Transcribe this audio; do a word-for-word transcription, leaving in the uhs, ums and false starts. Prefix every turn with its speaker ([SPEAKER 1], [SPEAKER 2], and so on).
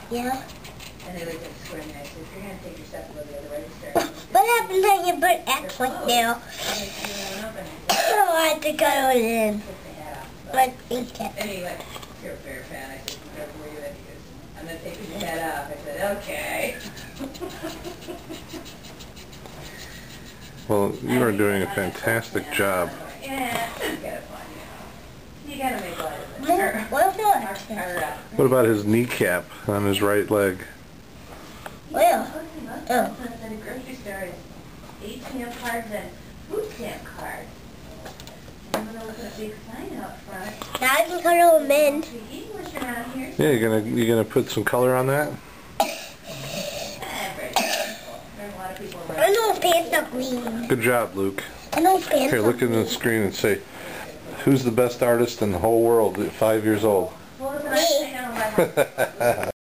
[SPEAKER 1] Yeah.
[SPEAKER 2] And they looked at the square and I said, if you're going to take your stuff to go to the other register.
[SPEAKER 1] What happens when you put X like there? Oh, I have to cut it in. But eat it.
[SPEAKER 2] Anyway, you're a fair fan. I said, whatever you in, because I'm going to take your head off. I said, okay.
[SPEAKER 3] Well, you are doing a fantastic job.
[SPEAKER 2] Yeah, you gotta find, you know. You gotta make light of it.
[SPEAKER 1] What else?
[SPEAKER 3] What about his kneecap on his right leg?
[SPEAKER 1] Well, oh.
[SPEAKER 2] At a grocery store, A T M cards and food stamp cards. I'm gonna look at a big sign out front.
[SPEAKER 1] Now I can cut them in.
[SPEAKER 2] English around here.
[SPEAKER 3] Yeah, you're gonna you're gonna put some color on that.
[SPEAKER 1] I know pants are green.
[SPEAKER 3] Good job, Luke.
[SPEAKER 1] I know pants
[SPEAKER 3] Here, look at the screen and say, who's the best artist in the whole world at five years old?